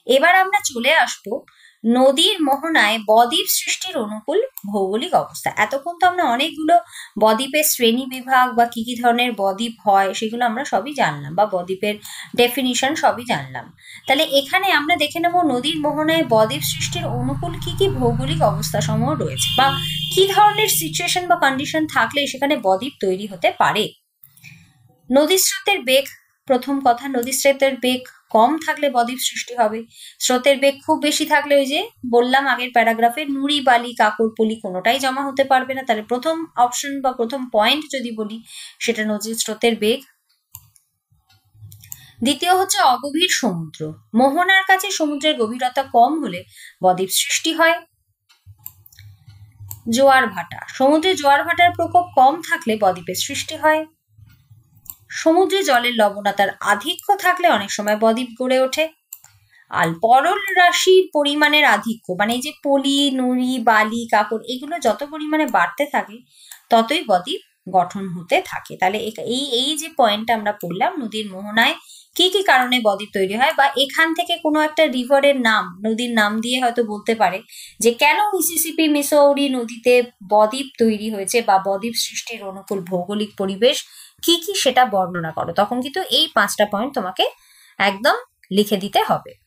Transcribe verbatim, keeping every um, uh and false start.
এবার আমরা চলে আসবো নদীর মোহনায় বদ্বীপ সৃষ্টির অনুকূল ভৌগোলিক অবস্থা। এতক্ষণ তো আমরা অনেকগুলো বদ্বীপের শ্রেণী বিভাগ বা কি কি ধরনের বদ্বীপ হয় সেগুলো আমরা সবই জানলাম, বা বদ্বীপের ডেফিনিশন সবই জানলাম। তাহলে এখানে আমরা দেখে নেব নদীর মোহনায় বদ্বীপ সৃষ্টির অনুকূল কি কি ভৌগোলিক অবস্থা সমূহ রয়েছে, বা কি ধরনের সিচুয়েশন বা কন্ডিশন থাকলে সেখানে বদ্বীপ তৈরি হতে পারে। নদীর স্রোতের বেগ, প্রথম কথা, নদীর স্রোতের বেগ কম থাকলে বদ্বীপ সৃষ্টি হবে। স্রোতের বেগ খুব বেশি থাকলে ওই যে বললাম আগের প্যারাগ্রাফে, নুড়ি বালি কাকর পলি কোনোটাই জমা হতে পারবে না। তাহলে প্রথম অপশন বা প্রথম পয়েন্ট যদি বলি সেটা নদীর স্রোতের বেগ। দ্বিতীয় হচ্ছে অগভীর সমুদ্র, মোহনার কাছে সমুদ্রের গভীরতা কম হলে বদ্বীপ সৃষ্টি হয়। জোয়ার ভাটা, সমুদ্রে জোয়ার ভাটার প্রকোপ কম থাকলে বদ্বীপের সৃষ্টি হয়। সমুদ্রে জলের লবণতার আধিক্য থাকলে অনেক সময় বদ্বীপ গড়ে ওঠে। আর তরল রাশির পরিমাণের আধিক্য, মানে এই যে পলি নুড়ি বালি কাকড় এগুলো যত পরিমাণে বাড়তে থাকে ততই বদ্বীপ গঠন হতে থাকে। তাহলে এই এই যে পয়েন্টটা আমরা পড়লাম, নদীর মোহনায় কি কি কারণে বদ্বীপ তৈরি হয়, বা এখান থেকে কোনো একটা রিভারের নাম, নদীর নাম দিয়ে হয়তো বলতে পারে যে কেন মিসিসিপি মিসৌরি নদীতে বদ্বীপ তৈরি হয়েছে, বা বদ্বীপ সৃষ্টির অনুকূল ভৌগোলিক পরিবেশ কি কি সেটা বর্ণনা করো, তখন কিন্তু এই পাঁচটা পয়েন্ট তোমাকে একদম লিখে দিতে হবে।